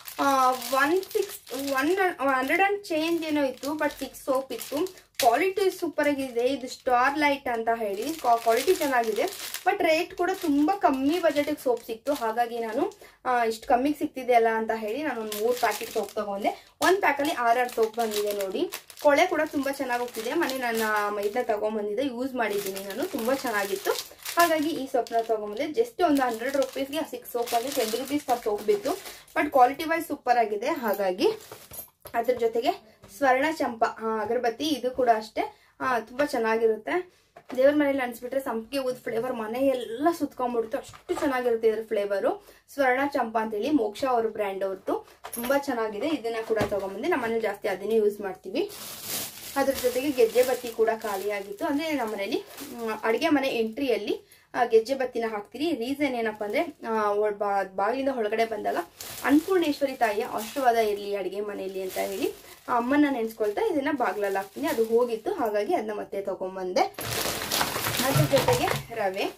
100 ಅಂಡ್ ಚೇಂಜ್ ಏನೋ ಇತ್ತು, ಬಟ್ 6 ಸೋಪ್ ಇತ್ತು. ಕ್ವಾಲಿಟಿ ಸೂಪರ್ ಆಗಿದೆ. ಇದು ಸ್ಟಾರ್ ಲೈಟ್ ಅಂತ ಹೇಳಿ ಕ್ವಾಲಿಟಿ ಚೆನ್ನಾಗಿದೆ, ಬಟ್ ರೇಟ್ ಕೂಡ ತುಂಬಾ ಕಮ್ಮಿ ಬಜೆಟಿಗೆ ಸೋಪ್ ಸಿಕ್ತು. ಹಾಗಾಗಿ ನಾನು ಇಷ್ಟು ಕಮ್ಮಿಗೆ ಸಿಕ್ತಿದೆ ಅಲ್ಲ ಅಂತ ಹೇಳಿ ನಾನು ಒಂದು 3 ಪ್ಯಾಕೆಟ್ ಸೋಪ್ ತಗೊಂಡೆ. ಒಂದು ಪ್ಯಾಕಲ್ಲಿ 6 ಸೋಪ್ ಬಂದಿದೆ ನೋಡಿ. ಕೊಳೆ ಕೂಡ ತುಂಬಾ ಚೆನ್ನಾಗಿ ಹೋಗ್ತಿದೆ. ಮನೆ ನನ್ನ ಇದನ್ನ ತಗೊಂಡ್ಬಂದಿದ್ದೆ, ಯೂಸ್ ಮಾಡಿದ್ದೀನಿ ನಾನು, ತುಂಬಾ ಚೆನ್ನಾಗಿತ್ತು. ಹಾಗಾಗಿ ಈ ಸೋಪ್ನ ತಗೊಂಡ್ಬಂದೆ. ಜಸ್ಟ್ ಒಂದು 100 ರೂಪೀಸ್ಗೆ 6 ಸೋಪ್ ಅಲ್ಲಿ 10 ರೂಪೀಸ್ ಪರ್ ಸೋಪ್ ಬಿತ್ತು, ಬಟ್ ಕ್ವಾಲಿಟಿ ವೈಸ್ ಸೂಪರ್ ಆಗಿದೆ. ಹಾಗಾಗಿ ಅದ್ರ ಜೊತೆಗೆ ಸ್ವರ್ಣ ಚಂಪಾ ಅಗರಬತ್ತಿ, ಇದು ಕೂಡ ಅಷ್ಟೇ ತುಂಬಾ ಚೆನ್ನಾಗಿರುತ್ತೆ. ದೇವ್ರ ಮನೇಲಿ ಅನ್ಸ್ಬಿಟ್ರೆ ಸಂಪಿಗೆ ಊದ್ ಫ್ಲೇವರ್ ಮನೆ ಎಲ್ಲ ಸುತ್ಕೊಂಡ್ಬಿಡುತ್ತೆ, ಅಷ್ಟು ಚೆನ್ನಾಗಿರುತ್ತೆ ಇದ್ರ ಫ್ಲೇವರು. ಸ್ವರ್ಣ ಚಂಪಾ ಅಂತ ಹೇಳಿ ಮೋಕ್ಷ ಅವ್ರ ಬ್ರ್ಯಾಂಡ್ ಅವ್ರದ್ದು, ತುಂಬಾ ಚೆನ್ನಾಗಿದೆ. ಇದನ್ನ ಕೂಡ ತಗೊಂಡ್ಬಂದೆ. ನಮ್ಮ ಮನೇಲಿ ಜಾಸ್ತಿ ಅದನ್ನೇ ಯೂಸ್ ಮಾಡ್ತೀವಿ. ಅದ್ರ ಜೊತೆಗೆ ಗೆಜ್ಜೆ ಬತ್ತಿ ಕೂಡ ಖಾಲಿ ಆಗಿತ್ತು. ಅಂದ್ರೆ ನಮ್ಮ ಮನೇಲಿ ಅಡಿಗೆ ಮನೆ ಎಂಟ್ರಿಯಲ್ಲಿ ಗೆಜ್ಜೆ ಬತ್ತಿನ ಹಾಕ್ತೀರಿ. ರೀಸನ್ ಏನಪ್ಪಾ ಅಂದ್ರೆ ಬಾಗಿಲಿಂದ ಒಳಗಡೆ ಬಂದಾಗ ಅನ್ನಪೂರ್ಣೇಶ್ವರಿ ತಾಯಿಯ ಆಶೀರ್ವಾದ ಇರ್ಲಿ ಅಡಿಗೆ ಮನೆಯಲ್ಲಿ ಅಂತ ಹೇಳಿ ಅಮ್ಮನ ನೆನ್ಸ್ಕೊಳ್ತಾ ಇದನ್ನ ಬಾಗ್ಲಲ್ಲಿ ಹಾಕ್ತೀನಿ. ಅದು ಹೋಗಿತ್ತು, ಹಾಗಾಗಿ ಅದನ್ನ ಮತ್ತೆ ತಗೊಂಡ್ಬಂದೆ. ಅದ್ರ ಜೊತೆಗೆ ರವೆ,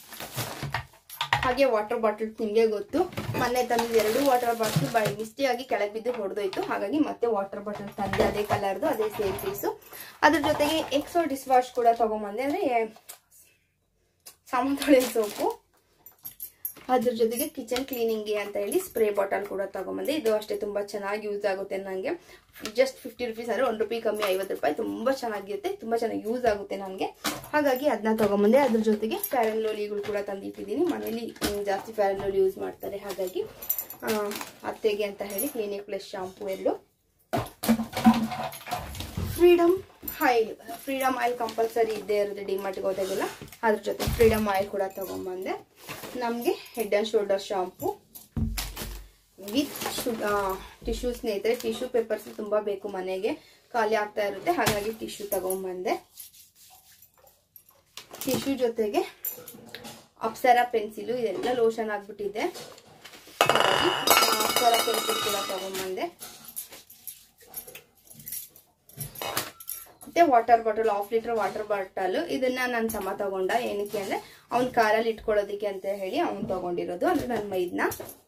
ಹಾಗೆ ವಾಟರ್ ಬಾಟಲ್. ನಿಮ್ಗೆ ಗೊತ್ತು, ಮೊನ್ನೆ ತಂದಿದ್ದು 2 ವಾಟರ್ ಬಾಟಲ್ ಬೈ ಮಿಸ್ಟೇಕ್ ಆಗಿ ಕೆಳಗೆ ಬಿದ್ದು ಹೊಡೆದೋಯ್ತು. ಹಾಗಾಗಿ ಮತ್ತೆ ವಾಟರ್ ಬಾಟಲ್ ತಂದೆ, ಅದೇ ಕಲರ್ದು, ಅದೇ ಸೇಮ್ ಪೀಸು. ಅದ್ರ ಜೊತೆಗೆ ಎಕ್ಸೋ ಡಿಶ್ ವಾಶ್ ಕೂಡ ತಗೊಂಡ್ಬಂದೆ, ಅಂದ್ರೆ ಸಾಮಾನು ತೊಳೆಯೋ ಸೋಪು. ಅದ್ರ ಜೊತೆಗೆ ಕಿಚನ್ ಕ್ಲೀನಿಂಗ್ಗೆ ಅಂತ ಹೇಳಿ ಸ್ಪ್ರೇ ಬಾಟಲ್ ಕೂಡ ತಗೊಂಡ್ಬಂದೆ. ಇದು ಅಷ್ಟೇ ತುಂಬಾ ಚೆನ್ನಾಗಿ ಯೂಸ್ ಆಗುತ್ತೆ ನನಗೆ. ಜಸ್ಟ್ 50 ರೂಪೀಸ್ ಅಂದ್ರೆ 1 ರೂಪಾಯಿ ಕಮ್ಮಿ, 50 ರೂಪಾಯಿ. ತುಂಬಾ ಚೆನ್ನಾಗಿರುತ್ತೆ, ತುಂಬಾ ಚೆನ್ನಾಗಿ ಯೂಸ್ ಆಗುತ್ತೆ ನನಗೆ. ಹಾಗಾಗಿ ಅದನ್ನ ತಗೊಂಡ್ಬಂದೆ. ಅದ್ರ ಜೊತೆಗೆ ಫೇರ್ ಅಂಡ್ ಲವ್ಲಿಗಳು ಕೂಡ ತಂದಿಟ್ಟಿದ್ದೀನಿ. ಮನೇಲಿ ಜಾಸ್ತಿ ಫೇರ್ ಅಂಡ್ ಲವ್ಲಿ ಯೂಸ್ ಮಾಡ್ತಾರೆ, ಹಾಗಾಗಿ ಅತ್ತೆಗೆ ಅಂತ ಹೇಳಿ Clinic Plus shampoo 2. Freedom oil compulsory ಇದ್ದೇ ಇರುತ್ತೆ ಡಿಮಾರ್ಟ್ಗೆ ಹೋದಾಗೆಲ್ಲ. ಅದ್ರ ಜೊತೆ ಫ್ರೀಡಮ್ ಆಯಿಲ್ ಕೂಡ ತಗೊಂಡ್ಬಂದೆ. ನಮಗೆ head and shoulder shampoo with tissue. ಸ್ನೇಹಿತರೆ ಟಿಶ್ಯೂ ಪೇಪರ್ಸ್ ತುಂಬಾ ಬೇಕು, ಮನೆಗೆ ಖಾಲಿ ಆಗ್ತಾ ಇರುತ್ತೆ, ಹಾಗಾಗಿ ಟಿಶ್ಯೂ ತಗೊಂಡ್ಬಂದೆ. ಟಿಶ್ಯೂ ಜೊತೆಗೆ ಅಪ್ಸರಾ ಪೆನ್ಸಿಲು, ಇದೆಲ್ಲ ಲೋಷನ್ ಆಗ್ಬಿಟ್ಟಿದೆ, ಹಾಗಾಗಿ ಅಪ್ಸರಾ ಪೆನ್ಸಿಲ್ ಕೂಡ ತಗೊಂಡ್ಬಂದೆ. ಮತ್ತೆ water bottle, 1/2 litre water bottle. ಇದನ್ನ ನನ್ನ ತಮ್ಮ ತಗೊಂಡ. ಏನಕ್ಕೆ ಅಂದ್ರೆ ಅವ್ನ ಕಾರಲ್ಲಿ ಇಟ್ಕೊಳ್ಳೋದಿಕ್ಕೆ ಅಂತ ಹೇಳಿ ಅವ್ನು ತಗೊಂಡಿರೋದು, ಅಂದ್ರೆ ನನ್ನ ಮೈದ್ನ.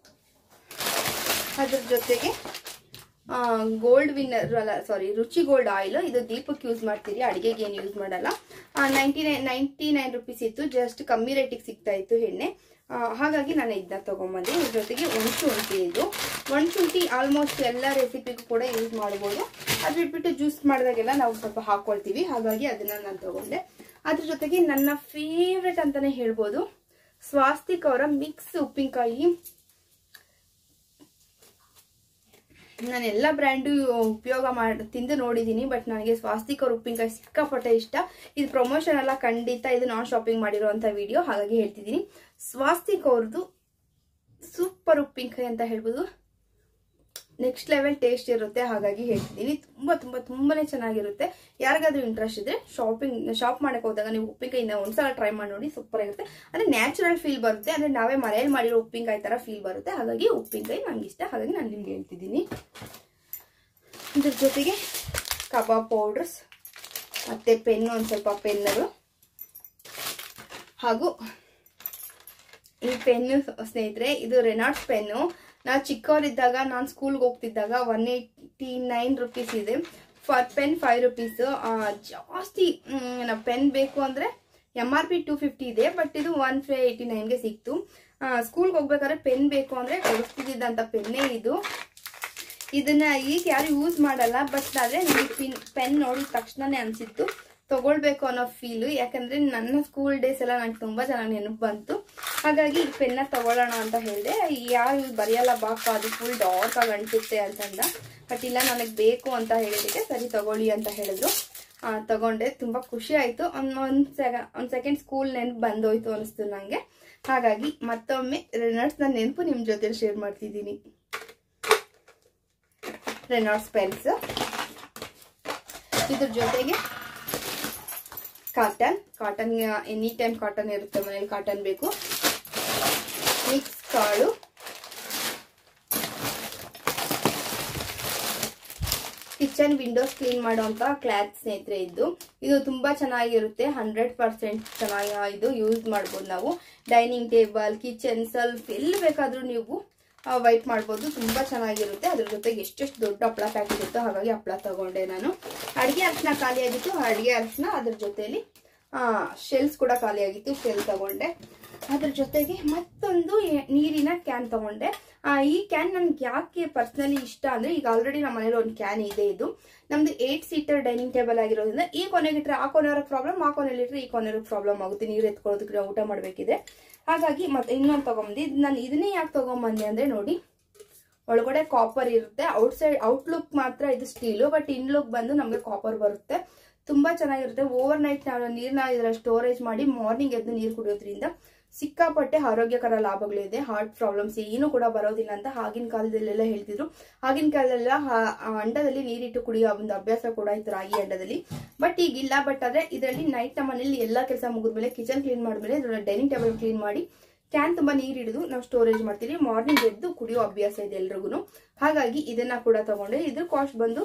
ಅದ್ರ ಜೊತೆಗೆ ಗೋಲ್ಡ್ ವಿನ್ನರ್ ಅಲ್ಲ, ಸಾರಿ, ರುಚಿ ಗೋಲ್ಡ್ ಆಯಿಲ್. ಇದು ದೀಪಕ್ಕೆ ಯೂಸ್ ಮಾಡ್ತೀರಿ, ಅಡಿಗೆಗೆ ಏನು ಯೂಸ್ ಮಾಡಲ್ಲ. 99 ರೂಪೀಸ್ ಇತ್ತು, ಜಸ್ಟ್ ಕಮ್ಮಿ ರೇಟಿಗೆ ಸಿಗ್ತಾ ಇತ್ತು ಎಣ್ಣೆ. ಹಾಗಾಗಿ ನಾನು ಇದನ್ನ ತಗೊಂಡ್ಬಂದೆ. ಇದ್ರ ಜೊತೆಗೆ ಒಣಶುಂಠಿ. ಇದು ಒಣಶುಂಠಿ ಆಲ್ಮೋಸ್ಟ್ ಎಲ್ಲ ರೆಸಿಪಿಗೂ ಕೂಡ ಯೂಸ್ ಮಾಡ್ಬೋದು. ಅದು ಬಿಟ್ಬಿಟ್ಟು ಜ್ಯೂಸ್ ಮಾಡಿದಾಗೆಲ್ಲ ನಾವು ಸ್ವಲ್ಪ ಹಾಕೊಳ್ತೀವಿ, ಹಾಗಾಗಿ ಅದನ್ನ ನಾನು ತಗೊಂಡೆ. ಅದ್ರ ಜೊತೆಗೆ ನನ್ನ ಫೇವ್ರೆಟ್ ಅಂತಾನೆ ಹೇಳ್ಬೋದು, ಸ್ವಾಸ್ತಿಕ್ ಅವರ ಮಿಕ್ಸ್ ಉಪ್ಪಿನಕಾಯಿ. ನಾನು ಎಲ್ಲ ಬ್ರ್ಯಾಂಡು ಉಪಯೋಗ ತಿಂದು ನೋಡಿದ್ದೀನಿ, ಬಟ್ ನನಗೆ ಸ್ವಾಸ್ತಿಕ್ ಅವ್ರ ಉಪ್ಪಿನಕಾಯಿ ಸಿಕ್ಕಾಪಟ್ಟೆ ಇಷ್ಟ. ಇದು ಪ್ರಮೋಷನ್ ಎಲ್ಲ ಖಂಡಿತ, ಇದು ನಾನ್ ಶಾಪಿಂಗ್ ಮಾಡಿರೋಂಥ ವಿಡಿಯೋ, ಹಾಗಾಗಿ ಹೇಳ್ತಿದ್ದೀನಿ. ಸ್ವಾಸ್ತಿಕ್ ಅವ್ರದ್ದು ಸೂಪರ್ ಉಪ್ಪಿನಕಾಯಿ ಅಂತ ಹೇಳ್ಬೋದು, ನೆಕ್ಸ್ಟ್ ಲೆವೆಲ್ ಟೇಸ್ಟ್ ಇರುತ್ತೆ, ಹಾಗಾಗಿ ಹೇಳ್ತಿದ್ದೀನಿ. ತುಂಬಾನೇ ಚೆನ್ನಾಗಿರುತ್ತೆ. ಯಾರಿಗಾದ್ರೂ ಇಂಟ್ರೆಸ್ಟ್ ಇದ್ರೆ ಶಾಪ್ ಮಾಡಕ್ಕೆ ಹೋದಾಗ ನೀವು ಉಪ್ಪಿನಕಾಯಿನ ಒಂದ್ಸಲ ಟ್ರೈ ಮಾಡಿ ನೋಡಿ, ಸೂಪರ್ ಆಗಿರುತ್ತೆ. ಅಂದ್ರೆ ನ್ಯಾಚುರಲ್ ಫೀಲ್ ಬರುತ್ತೆ, ಅಂದ್ರೆ ನಾವೇ ಮನೆಯಲ್ಲಿ ಮಾಡಿರೋ ಉಪ್ಪಿನಕಾಯಿ ತರ ಫೀಲ್ ಬರುತ್ತೆ. ಹಾಗಾಗಿ ಉಪ್ಪಿನಕಾಯಿ ನಂಗೆ ಇಷ್ಟ, ಹಾಗಾಗಿ ನಾನು ನಿಮ್ಗೆ ಹೇಳ್ತಿದ್ದೀನಿ. ಇದ್ರ ಜೊತೆಗೆ ಕಬಾಬ್ ಪೌಡರ್ಸ್, ಮತ್ತೆ ಪೆನ್ನು, ಒಂದ್ ಸ್ವಲ್ಪ ಪೆನ್ನರು, ಹಾಗೂ ಈ ಪೆನ್ನು ಸ್ನೇಹಿತರೆ, ಇದು ರೆನಾಲ್ಡ್ಸ್ ಪೆನ್ನು. ನಾವು ಚಿಕ್ಕವರಿದ್ದಾಗ, ನಾನು ಸ್ಕೂಲ್ಗೆ ಹೋಗ್ತಿದ್ದಾಗ 189 ರೂಪೀಸ್ ಇದೆ. Pen 5 rupees. ಜಾಸ್ತಿ ಪೆನ್ ಬೇಕು ಅಂದ್ರೆ MRP 250 ಇದೆ, ಬಟ್ ಇದು 189ಗೆ ಸಿಕ್ತು. ಸ್ಕೂಲ್ಗೆ ಹೋಗ್ಬೇಕಾದ್ರೆ ಪೆನ್ ಬೇಕು ಅಂದ್ರೆ ಕೊಡಿಸ್ತಿದ್ದಂತ ಪೆನ್ನೇ ಇದು. ಇದನ್ನ ಈಗ ಯಾರು ಯೂಸ್ ಮಾಡಲ್ಲ, ಬಟ್ ಆದ್ರೆ ನನಗೆ ಪೆನ್ ನೋಡಿದ ತಕ್ಷಣನೇ ಅನ್ಸಿತ್ತು ತಗೊಳ್ಬೇಕು ಅನ್ನೋ ಫೀಲು. ಯಾಕಂದ್ರೆ ನನ್ನ ಸ್ಕೂಲ್ ಡೇಸ್ ಎಲ್ಲ ನಂಗೆ ತುಂಬಾ ಚೆನ್ನಾಗಿ ನೆನಪು ಬಂತು, ಹಾಗಾಗಿ ಈ ಪೆನ್ನ ತಗೊಳ್ಳೋಣ ಅಂತ ಹೇಳಿದೆ. ಯಾರು ಬರೆಯಲ್ಲ ಬಾಕ, ಅದು ಫುಲ್ ಡಾರ್ಕ್ ಆಗಿ ಅಂಟಿಸುತ್ತೆ ಅಂತಂದ. ಬಟ್ ಇಲ್ಲ, ನನಗೆ ಬೇಕು ಅಂತ ಹೇಳಿದಕ್ಕೆ ಸರಿ ತಗೊಳ್ಳಿ ಅಂತ ಹೇಳಿದ್ರು. ತಗೊಂಡೆ. ತುಂಬಾ ಖುಷಿ ಆಯ್ತು. ಒಂದ್ ಸೆಕೆಂಡ್ ಸ್ಕೂಲ್ ನೆನಪು ಬಂದೋಯ್ತು ಅನಿಸ್ತು ನಂಗೆ. ಹಾಗಾಗಿ ಮತ್ತೊಮ್ಮೆ ರೆನಾಲ್ಡ್ಸ್ ನ ನೆನಪು ನಿಮ್ ಜೊತೆ ಶೇರ್ ಮಾಡ್ತಿದ್ದೀನಿ. Reynolds pens. ಇದ್ರ ಜೊತೆಗೆ ಕಾಟನ್ ಎನಿ ಟೈಮ್ ಕಾಟನ್ ಇರುತ್ತೆ ಮನೇಲಿ, ಕಾಟನ್ ಬೇಕು. ಮಿಕ್ಸ್ ಕಾಳು, ಕಿಚನ್ ವಿಂಡೋಸ್ ಕ್ಲೀನ್ ಮಾಡುವಂತ ಕ್ಲಾತ್ ಸ್ನೇಹಿತರೆ ಇದು ತುಂಬಾ ಚೆನ್ನಾಗಿರುತ್ತೆ. 100% ಚೆನ್ನಾಗಿ ಇದು ಯೂಸ್ ಮಾಡ್ಬೋದು ನಾವು. ಡೈನಿಂಗ್ ಟೇಬಲ್, ಕಿಚನ್, ಸೆಲ್ಫ್ ಎಲ್ಲಿ ಬೇಕಾದ್ರೂ ನೀವು ವೈಟ್ ಮಾಡ್ಬೋದು. ತುಂಬಾ ಚೆನ್ನಾಗಿರುತ್ತೆ. ಅದ್ರ ಜೊತೆಗೆ ಎಷ್ಟೆಷ್ಟು ದೊಡ್ಡ ಹಪ್ಪಳ ಪ್ಯಾಕೆಟ್ ಇತ್ತು, ಹಾಗಾಗಿ ಹಪ್ಪಳ ತಗೊಂಡೆ ನಾನು. ಅಡಿಗೆ ಅರಿಶಿನ ಖಾಲಿ ಆಗಿತ್ತು, ಅಡಿಗೆ ಅರಿಶಿನ ಅದ್ರ ಜೊತೆಲಿ ಶೆಲ್ಸ್ ಕೂಡ ಖಾಲಿ ಆಗಿತ್ತು, ಶೆಲ್ ತಗೊಂಡೆ. ಅದ್ರ ಜೊತೆಗೆ ಮತ್ತೊಂದು ನೀರಿನ ಕ್ಯಾನ್ ತಗೊಂಡೆ. ಈ ಕ್ಯಾನ್ ನನ್ಗೆ ಯಾಕೆ ಪರ್ಸನಲಿ ಇಷ್ಟ ಅಂದ್ರೆ, ಈಗ ಆಲ್ರೆಡಿ ನಮ್ಮ ಮನೇಲಿ ಒಂದು ಕ್ಯಾನ್ ಇದೆ. ಇದು ನಮ್ದು 8 ಸೀಟರ್ ಡೈನಿಂಗ್ ಟೇಬಲ್ ಆಗಿರೋದ್ರಿಂದ ಈ ಕೊನೆಗಿಟ್ರೆ ಆ ಕೊನೆಯವ್ರಿಗೆ ಪ್ರಾಬ್ಲಮ್, ಆ ಕೊನೆಯಲ್ಲಿಟ್ರೆ ಈ ಕೊನೆಯವ್ರಿಗೆ ಪ್ರಾಬ್ಲಮ್ ಆಗುತ್ತೆ ನೀರು ಎತ್ಕೊಳ್ಳೋದಕ್ಕೆ, ನಾವು ಊಟ ಮಾಡ್ಬೇಕಿದೆ. ಹಾಗಾಗಿ ಮತ್ತೆ ಇನ್ನೊಂದು ತಗೊಂಬಂದಿ. ನಾನು ಇದನ್ನೇ ಯಾಕೆ ತಗೊಂಬಂದೆ ಅಂದ್ರೆ, ನೋಡಿ ಒಳಗಡೆ ಕಾಪರ್ ಇರುತ್ತೆ. ಔಟ್ಲುಕ್ ಮಾತ್ರ ಇದು ಸ್ಟೀಲು, ಬಟ್ ಇನ್ಲುಕ್ ಬಂದು ನಮ್ಗೆ ಕಾಪರ್ ಬರುತ್ತೆ. ತುಂಬಾ ಚೆನ್ನಾಗಿರುತ್ತೆ. ಓವರ್ ನೈಟ್ ನಾವು ನೀರ್ನ ಇದ್ರಲ್ಲಿ ಸ್ಟೋರೇಜ್ ಮಾಡಿ ಮಾರ್ನಿಂಗ್ ಎದ್ದು ನೀರು ಕುಡಿಯೋದ್ರಿಂದ ಸಿಕ್ಕಾಪಟ್ಟೆ ಆರೋಗ್ಯಕರ ಲಾಭಗಳಿದೆ. ಹಾರ್ಟ್ ಪ್ರಾಬ್ಲಮ್ಸ್ ಏನು ಕೂಡ ಬರೋದಿಲ್ಲ ಅಂತ ಆಗಿನ ಕಾಲದಲ್ಲೆಲ್ಲ ಹೇಳ್ತಿದ್ರು. ಆಗಿನ ಕಾಲದಲ್ಲೆಲ್ಲ ಅಂಡದಲ್ಲಿ ನೀರಿಟ್ಟು ಕುಡಿಯೋ ಒಂದು ಅಭ್ಯಾಸ ಕೂಡ ಇತ್ತು, ರಾಗಿ ಅಂಡದಲ್ಲಿ. ಬಟ್ ಈಗಿಲ್ಲ. ಬಟ್ ಆದ್ರೆ ಇದರಲ್ಲಿ ನೈಟ್ ನಮ್ಮ ಮನೇಲಿ ಎಲ್ಲಾ ಕೆಲಸ ಮುಗಿದ್ಮೇಲೆ, ಕಿಚನ್ ಕ್ಲೀನ್ ಮಾಡಿದ್ಮೇಲೆ ಡೈನಿಂಗ್ ಟೇಬಲ್ ಕ್ಲೀನ್ ಮಾಡಿ ಕ್ಯಾನ್ ತುಂಬಾ ನೀರ್ ಹಿಡಿದು ನಾವು ಸ್ಟೋರೇಜ್ ಮಾಡ್ತೀವಿ. ಮಾರ್ನಿಂಗ್ ಎದ್ದು ಕುಡಿಯೋ ಅಭ್ಯಾಸ ಇದೆ ಎಲ್ರಿಗೂ. ಹಾಗಾಗಿ ಇದನ್ನ ಕೂಡ ತಗೊಂಡೆ. ಇದ್ರ ಕಾಸ್ಟ್ ಬಂದು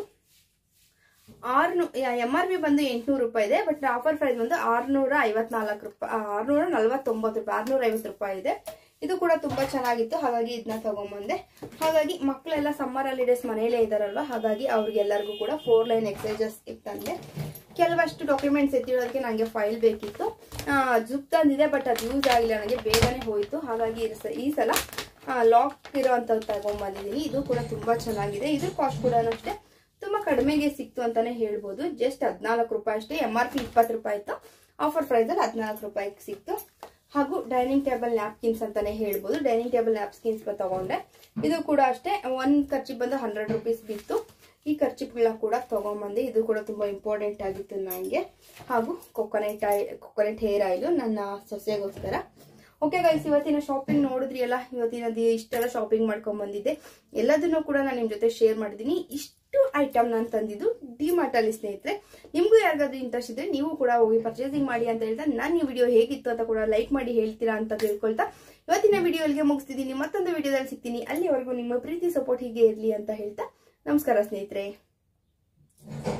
MRP ಬಂದು 800 ರೂಪಾಯಿ ಇದೆ. ಬಟ್ ಆಫರ್ ಪ್ರೈಸ್ ಬಂದು 654 ರೂಪಾಯಿ, 649 ರೂಪಾಯಿ, 650 ರೂಪಾಯಿ ಇದೆ. ಇದು ಕೂಡ ತುಂಬಾ ಚೆನ್ನಾಗಿತ್ತು, ಹಾಗಾಗಿ ಇದನ್ನ ತಗೊಂಬಂದೆ. ಹಾಗಾಗಿ ಮಕ್ಕಳೆಲ್ಲ ಸಮ್ಮರ್ ಹಾಲಿಡೇಸ್ ಮನೇಲೇ ಇದಾರಲ್ವಾ, ಹಾಗಾಗಿ ಅವ್ರಿಗೆಲ್ಲರಿಗೂ ಕೂಡ 4 ಲೈನ್ ಎಕ್ಸಸೈಸಸ್ ತಂದೆ. ಕೆಲವಷ್ಟು ಡಾಕ್ಯುಮೆಂಟ್ಸ್ ಎತ್ತಿಡೋದಕ್ಕೆ ನನಗೆ ಫೈಲ್ ಬೇಕಿತ್ತು. ಜುಪ್ ತಂದಿದೆ, ಬಟ್ ಅದು ಯೂಸ್ ಆಗಿಲ್ಲ, ನನಗೆ ಬೇಗನೆ ಹೋಯ್ತು. ಹಾಗಾಗಿ ಈ ಸಲ ಲಾಕ್ ಇರೋಂಥದ್ದು ತಗೊಂಬಂದಿದ್ದೀನಿ. ಇದು ಕೂಡ ತುಂಬಾ ಚೆನ್ನಾಗಿದೆ. ಇದ್ರ ಕಾಸ್ಟ್ ಕೂಡ ಅಷ್ಟೇ ತುಂಬಾ ಕಡಿಮೆಗೆ ಸಿಕ್ತು ಅಂತಾನೆ ಹೇಳ್ಬೋದು. ಜಸ್ಟ್ 14 ರೂಪಾಯಿ ಅಷ್ಟೇ. MRP 20 ರೂಪಾಯಿ ಇತ್ತು, ಆಫರ್ ಪ್ರೈಸ್ ಅಲ್ಲಿ 14 ರೂಪಾಯಿಗೆ ಸಿಕ್ತು. ಹಾಗೂ ಡೈನಿಂಗ್ ಟೇಬಲ್ ನ್ಯಾಪ್ಕಿನ್ಸ್ ಅಂತಾನೆ ಹೇಳ್ಬೋದು. ಡೈನಿಂಗ್ ಟೇಬಲ್ ನ್ಯಾಪ್ಕಿನ್ಸ್ ತಗೊಂಡೆ. ಇದು ಕೂಡ ಅಷ್ಟೇ, ಒಂದ್ ಖರ್ಚಿಗೆ ಬಂದು 100 ರೂಪೀಸ್ ಬಿತ್ತು. ಈ ಖರ್ಚಿಗಳನ್ನ ಕೂಡ ತಗೊಂಬಂದೆ. ಇದು ಕೂಡ ತುಂಬಾ ಇಂಪಾರ್ಟೆಂಟ್ ಆಗಿತ್ತು ನನಗೆ. ಹಾಗೂ ಕೊಕೊನಟ್ ಹೇರ್ ಆಯಿಲ್ ನನ್ನ ಸೊಸೆಗೋಸ್ಕರ. ಓಕೆ ಗೈಸ್, ಇವತ್ತಿನ ಶಾಪಿಂಗ್ ನೋಡಿದ್ರಿ ಅಲ್ಲ. ಇವತ್ತಿನ ಇಷ್ಟೆಲ್ಲ ಶಾಪಿಂಗ್ ಮಾಡ್ಕೊಂಡ್ ಬಂದಿದ್ದೆ. ಎಲ್ಲದನ್ನು ಕೂಡ ನಾನು ನಿಮ್ ಜೊತೆ ಶೇರ್ ಮಾಡಿದೀನಿ. ಇಷ್ಟು ಐಟಮ್ ನಾನು ತಂದಿದ್ದು ಡಿಮಾರ್ಟ್ ಅಲ್ಲಿ ಸ್ನೇಹಿತರೆ. ನಿಮ್ಗೂ ಯಾರಿಗಾದ್ರೂ ಇಂಟ್ರೆಸ್ಟ್ ಇದ್ರೆ ನೀವು ಕೂಡ ಹೋಗಿ ಪರ್ಚೇಸಿಂಗ್ ಮಾಡಿ ಅಂತ ಹೇಳ್ತಾ, ನಾನು ಈ ವಿಡಿಯೋ ಹೇಗಿತ್ತು ಅಂತ ಕೂಡ ಲೈಕ್ ಮಾಡಿ ಹೇಳ್ತೀರಾ ಅಂತ ತಿಳ್ಕೊಳ್ತಾ ಇವತ್ತಿನ ವಿಡಿಯೋ ಇಲ್ಲಿಗೆ ಮುಗಿಸ್ತಿದ್ದೀನಿ. ಮತ್ತೊಂದು ವಿಡಿಯೋದಲ್ಲಿ ಸಿಗ್ತೀನಿ. ಅಲ್ಲಿವರೆಗೂ ನಿಮ್ಮ ಪ್ರೀತಿ ಸಪೋರ್ಟ್ ಹೀಗೆ ಇರ್ಲಿ ಅಂತ ಹೇಳ್ತಾ ನಮಸ್ಕಾರ ಸ್ನೇಹಿತರೆ.